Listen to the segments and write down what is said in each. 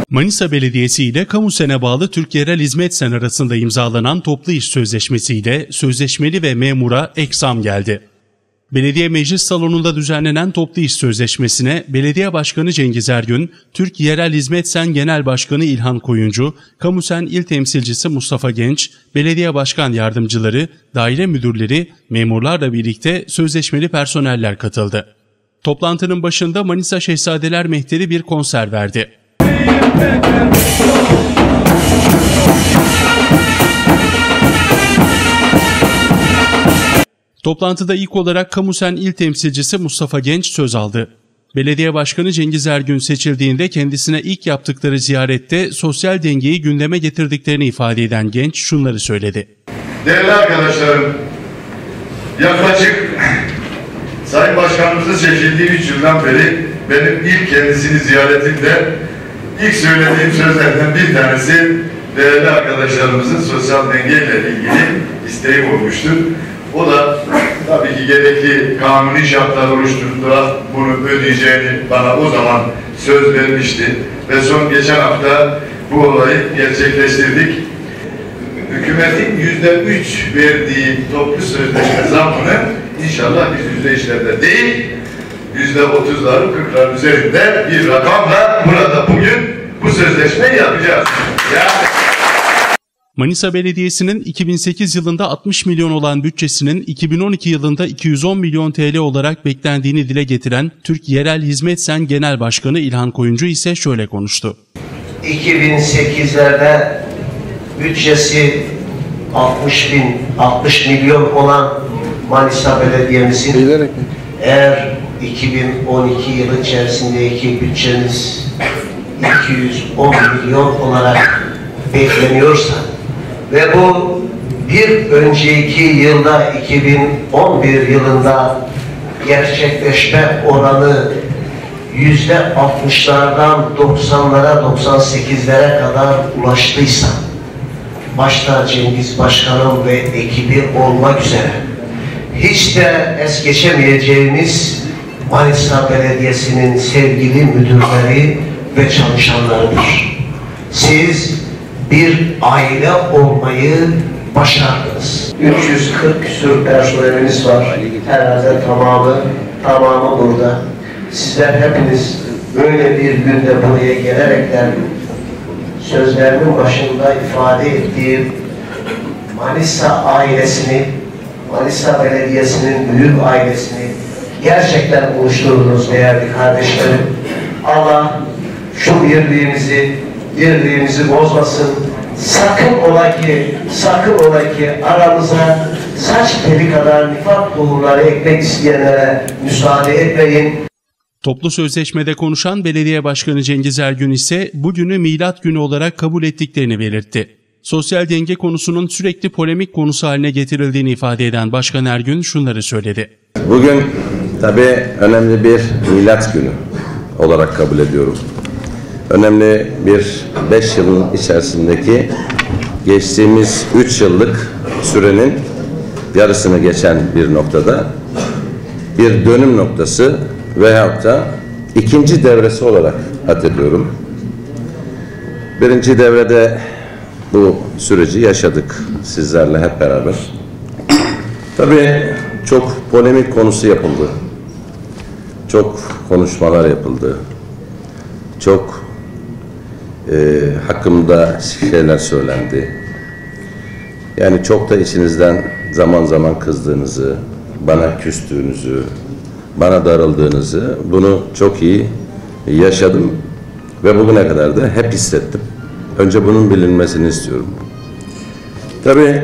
Manisa Belediyesi ile Kamusen'e bağlı Türk Yerel Hizmet Sen arasında imzalanan toplu iş sözleşmesiyle sözleşmeli ve memura ek zam geldi. Belediye Meclis Salonu'nda düzenlenen toplu iş sözleşmesine Belediye Başkanı Cengiz Ergün, Türk Yerel Hizmet Sen Genel Başkanı İlhan Koyuncu, Kamusen İl Temsilcisi Mustafa Genç, Belediye Başkan Yardımcıları, daire müdürleri, memurlarla birlikte sözleşmeli personeller katıldı. Toplantının başında Manisa Şehzadeler Mehteri bir konser verdi. Toplantıda ilk olarak Kamusen İl Temsilcisi Mustafa Genç söz aldı. Belediye Başkanı Cengiz Ergün seçildiğinde kendisine ilk yaptıkları ziyarette sosyal dengeyi gündeme getirdiklerini ifade eden Genç şunları söyledi. Değerli arkadaşlarım, yaklaşık Sayın Başkanımızın seçildiği 3 yıldan beri benim ilk kendisini ziyaretimde ilk söylediğim sözlerden bir tanesi değerli arkadaşlarımızın sosyal dengeyle ilgili isteği olmuştur. O da tabii ki gerekli kanuni şartlar oluşturduğunda bunu ödeyeceğini bana o zaman söz vermişti. Ve son geçen hafta bu olayı gerçekleştirdik. Hükümetin %3 verdiği toplu sözleşme zammını inşallah biz %3'lerde değil, %30'ların 40'ların üzerinde bir rakamla burada bugün bu sözleşmeyi yapacağız. Manisa Belediyesi'nin 2008 yılında 60 milyon olan bütçesinin 2012 yılında 210 milyon TL olarak beklendiğini dile getiren Türk Yerel Hizmet Sen Genel Başkanı İlhan Koyuncu ise şöyle konuştu. 2008'lerde bütçesi 60 milyon olan Manisa Belediye'mizin eğer 2012 yılı içerisindeki bütçemiz 210 milyon olarak bekleniyorsa ve bu bir önceki yılda 2011 yılında gerçekleşme oranı %60'lardan 90'lara 98'lere kadar ulaştıysa, başta Cengiz Başkanım ve ekibi olmak üzere hiç de es geçemeyeceğimiz Manisa Belediyesi'nin sevgili müdürleri ve çalışanlarıdır. Siz bir aile olmayı başardınız. 340 küsur personelimiz var. Herhalde tamamı burada. Sizler hepiniz böyle bir günde buraya gelerekten sözlerimin başında ifade ettiğim Manisa ailesini, Manisa Belediyesi'nin büyük ailesini gerçekten oluşturdunuz değerli kardeşlerim. Allah şu birliğimizi bozmasın. Sakın ola ki aramıza saç teli kadar nifak tohumları ekmek isteyenlere müsaade etmeyin. Toplu sözleşmede konuşan Belediye Başkanı Cengiz Ergün ise bugünü milat günü olarak kabul ettiklerini belirtti. Sosyal denge konusunun sürekli polemik konusu haline getirildiğini ifade eden Başkan Ergün şunları söyledi. Bugün tabii önemli bir milat günü olarak kabul ediyorum. Önemli bir 5 yılın içerisindeki geçtiğimiz 3 yıllık sürenin yarısını geçen bir noktada bir dönüm noktası veyahut da ikinci devresi olarak addediyorum. Birinci devrede bu süreci yaşadık sizlerle hep beraber. Tabii çok polemik konusu yapıldı. Çok konuşmalar yapıldı. Çok hakkımda şeyler söylendi. Yani çok da içinizden zaman zaman kızdığınızı, bana küstüğünüzü, bana darıldığınızı bunu çok iyi yaşadım ve bugüne kadar da hep hissettim. Önce bunun bilinmesini istiyorum. Tabii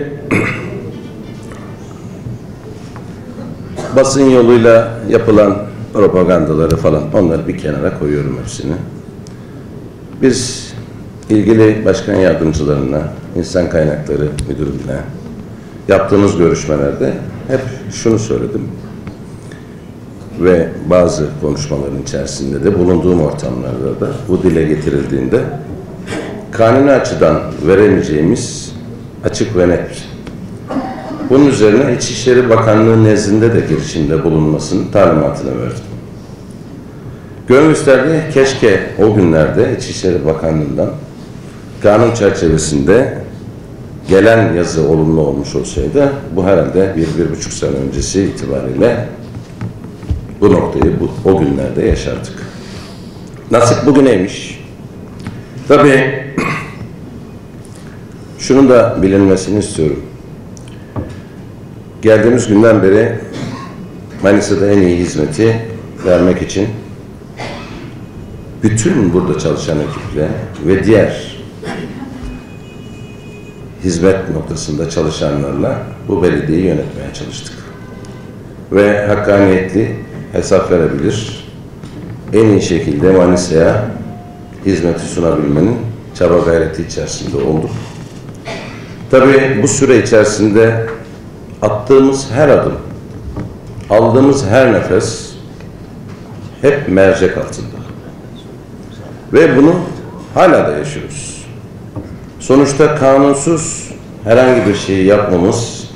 basın yoluyla yapılan propagandaları falan onları bir kenara koyuyorum hepsini. Biz ilgili başkan yardımcılarına, insan kaynakları müdürüne yaptığımız görüşmelerde hep şunu söyledim ve bazı konuşmaların içerisinde de bulunduğum ortamlarda da bu dile getirildiğinde kanuni açıdan veremeyeceğimiz açık ve net. Bunun üzerine İçişleri Bakanlığı nezdinde de girişimde bulunmasının talimatını verdim. Gönül isterdi keşke o günlerde İçişleri Bakanlığı'ndan kanun çerçevesinde gelen yazı olumlu olmuş olsaydı bu herhalde 1-1,5 sene öncesi itibariyle bu noktayı o günlerde yaşardık. Nasip bugüneymiş. Tabii şunun da bilinmesini istiyorum. Geldiğimiz günden beri Manisa'da en iyi hizmeti vermek için bütün burada çalışan ekiple ve diğer hizmet noktasında çalışanlarla bu belediyeyi yönetmeye çalıştık. Ve hakkaniyetli, hesap verebilir, en iyi şekilde Manisa'ya hizmeti sunabilmenin çaba gayreti içerisinde olduk. Tabii bu süre içerisinde attığımız her adım, aldığımız her nefes hep mercek altında. Ve bunu hala da yaşıyoruz. Sonuçta kanunsuz herhangi bir şeyi yapmamız,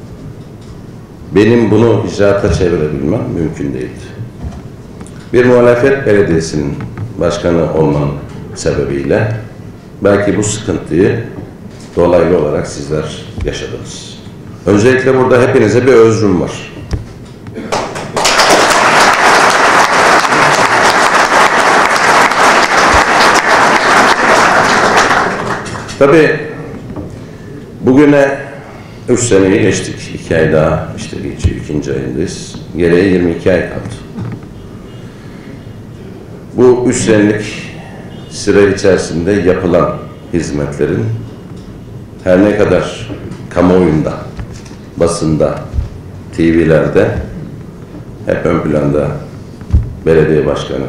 benim bunu icraata çevirebilmem mümkün değildi. Bir muhalefet belediyesinin başkanı olmam sebebiyle belki bu sıkıntıyı dolaylı olarak sizler yaşadınız. Öncelikle burada hepinize bir özrüm var. Tabii bugüne 3 seneyi geçtik. 2 ay daha işte geçiyor. 2. ayındayız. Geriye 22 ay kaldı. Bu 3 senelik süre içerisinde yapılan hizmetlerin her ne kadar kamuoyunda, basında, TV'lerde hep ön planda belediye başkanı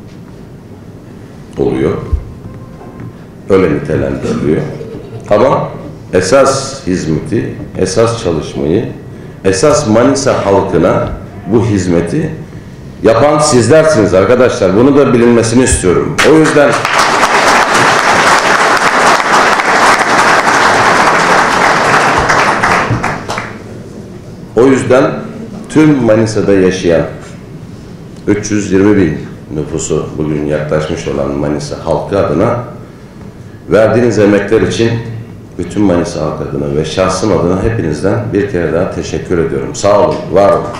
oluyor. Öyle nitelendiriliyor. Ama esas hizmeti, esas çalışmayı, esas Manisa halkına bu hizmeti yapan sizlersiniz arkadaşlar. Bunu da bilinmesini istiyorum. O yüzden tüm Manisa'da yaşayan 320 bin nüfusu bugün yaklaşmış olan Manisa halkı adına verdiğiniz emekler için bütün Manisa halkı adına ve şahsım adına hepinizden bir kere daha teşekkür ediyorum. Sağ olun, var olun.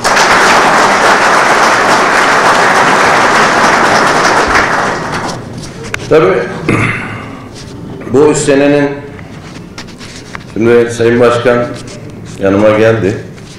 Tabii bu 3 senenin şimdi Sayın Başkan yanıma geldi.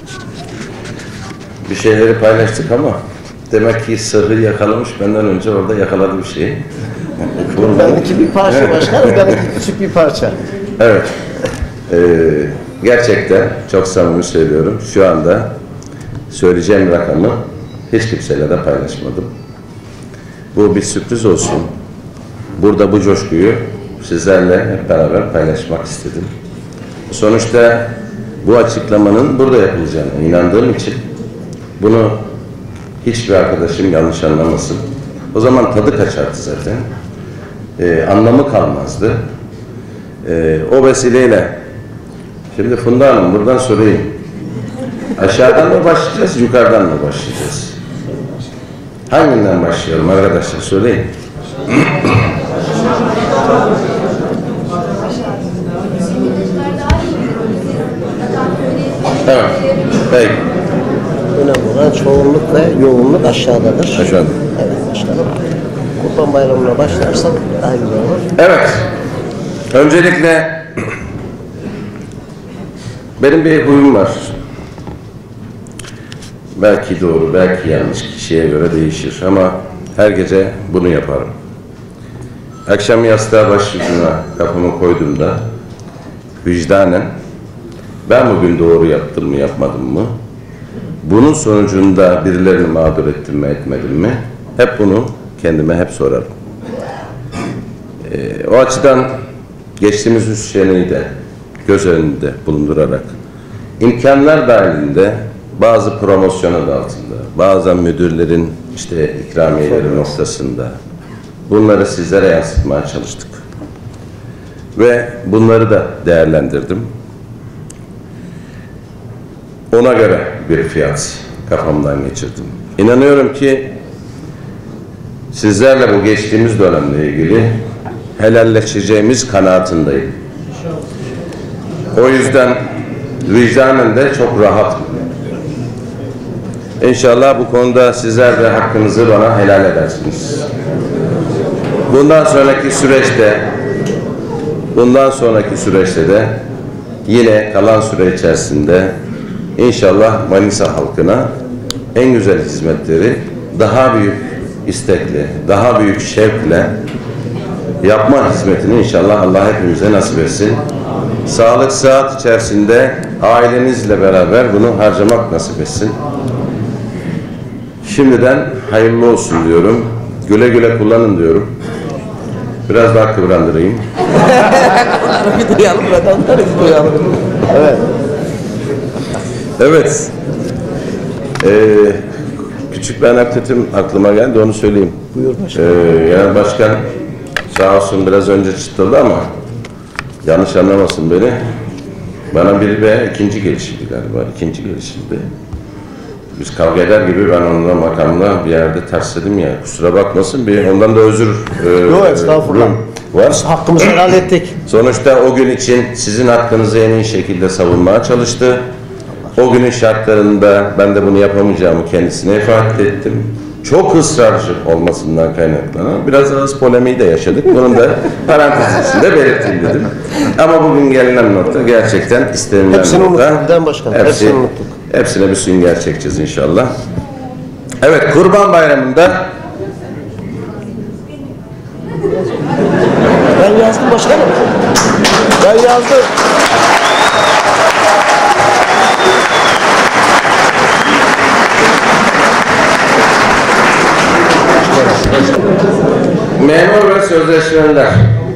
Bir şeyleri paylaştık ama demek ki sırrı yakalamış, benden önce orada yakaladı bir şeyi. Benimki bir parça başkanım, benimki küçük bir parça. Evet. Gerçekten çok samimi söylüyorum. Şu anda söyleyeceğim rakamı hiç kimseyle de paylaşmadım. Bu bir sürpriz olsun. Burada bu coşkuyu sizlerle hep beraber paylaşmak istedim. Sonuçta bu açıklamanın burada yapılacağına inandığım için bunu hiçbir arkadaşım yanlış anlamasın. O zaman tadı kaçardı zaten. Anlamı kalmazdı. O vesileyle şimdi Funda Hanım buradan sorayım. Aşağıdan mı başlayacağız, yukarıdan mı başlayacağız? Hanginden başlayalım arkadaşlar, söyleyin. Evet, peki. Önemli olan çoğunluk ve yoğunluk aşağıdadır. Aşağıda. Evet başkanım. Kurban Bayramı'na başlarsak daha güzel olur. Evet. Öncelikle benim bir huyum var. Belki doğru, belki yanlış, kişiye göre değişir ama her gece bunu yaparım. Akşam yastığa başucuna kafamı koyduğumda vicdanen ben bugün doğru yaptım mı, yapmadım mı? Bunun sonucunda birilerini mağdur ettim mi, etmedim mi? Hep bunu kendime hep sorarım. O açıdan geçtiğimiz 3 seneyi de göz önünde bulundurarak imkanlar dahilinde bazı promosyon adı altında, bazen müdürlerin işte ikramiyeleri noktasında bunları sizlere yansıtmaya çalıştık. Ve bunları da değerlendirdim. Ona göre bir fiyat kafamdan geçirdim. İnanıyorum ki sizlerle bu geçtiğimiz dönemle ilgili helalleşeceğimiz kanaatindeyim. O yüzden vicdanen de çok rahat. İnşallah bu konuda sizler de hakkınızı bana helal edersiniz. Bundan sonraki süreçte de yine kalan süre içerisinde inşallah Manisa halkına en güzel hizmetleri daha büyük istekle, daha büyük şevkle yapma hizmetini inşallah Allah hepimize nasip etsin. Sağlık, sıhhat içerisinde ailenizle beraber bunu harcamak nasip etsin. Şimdiden hayırlı olsun diyorum. Güle güle kullanın diyorum. Biraz daha kıvrandırayım. Bir duyalım, bir duyalım. Evet. Evet. Küçük bir anekdotum aklıma geldi, onu söyleyeyim. Buyur başkanım. Yani başkan sağ olsun biraz önce çıtladı ama yanlış anlamasın beni. Bana biri ve ikinci gelişiydi galiba. İkinci gelişiydi. Biz kavga eder gibi ben onunla makamda bir yerde tersledim ya. Kusura bakmasın. Ondan da özür Yok estağfurullah. Var. Biz hakkımızı helal ettik. Sonuçta o gün için sizin hakkınızı en iyi şekilde savunmaya çalıştı. O günün şartlarında ben de bunu yapamayacağımı kendisine ifade ettim. Çok ısrarcı olmasından kaynaklanan biraz ağız polemiği de yaşadık. Bunun da parantez içinde belirteyim dedim. Ama bugün gelinen nokta gerçekten istenilen hepsini nokta. unuttuk Bildan Başkanım. Hepsini unuttuk. Hepsine bir sünger çekeceğiz inşallah. Evet, Kurban Bayramı'nda Ben yazdım başkanım. Ben yazdım. memur ve sözleşmeliler.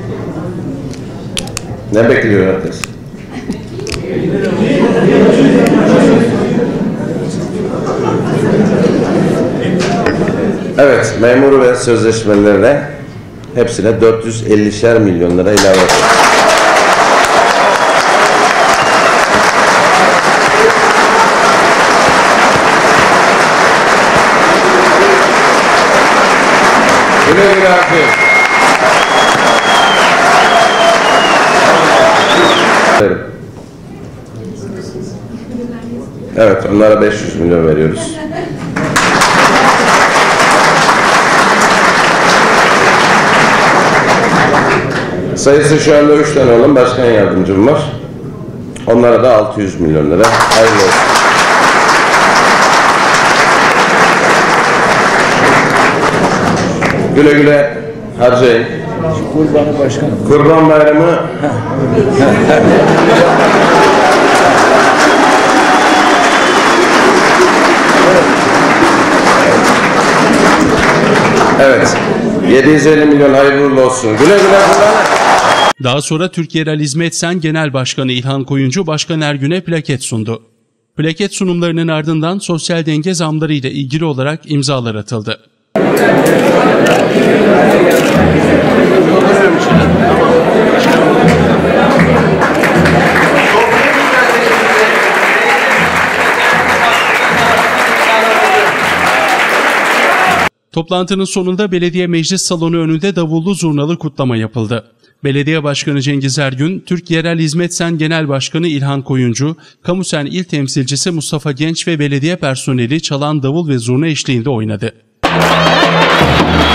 Ne bekliyor herkes? Evet, memur ve sözleşmelerine hepsine 450'şer milyon lira ilave ediyoruz. Güle güle harcayın. Evet, onlara 500 milyon veriyoruz. Sayısı şu anda 3 tane olan başkan yardımcım var. Onlara da 600 milyon lira. Hayırlı olsun. Güle güle harcayın. Kurbanı başkanım. Kurban Bayramı evet. 750 milyon hayırlı olsun. Güle güle kullanın. Daha sonra Türkiye Rally Hizmet Sen Genel Başkanı İlhan Koyuncu Başkan Ergün'e plaket sundu. Plaket sunumlarının ardından sosyal denge zamları ile ilgili olarak imzalar atıldı. Toplantının sonunda belediye meclis salonu önünde davullu zurnalı kutlama yapıldı. Belediye Başkanı Cengiz Ergün, Türk Yerel Hizmet Sen Genel Başkanı İlhan Koyuncu, Kamusen İl Temsilcisi Mustafa Genç ve belediye personeli çalan davul ve zurna eşliğinde oynadı.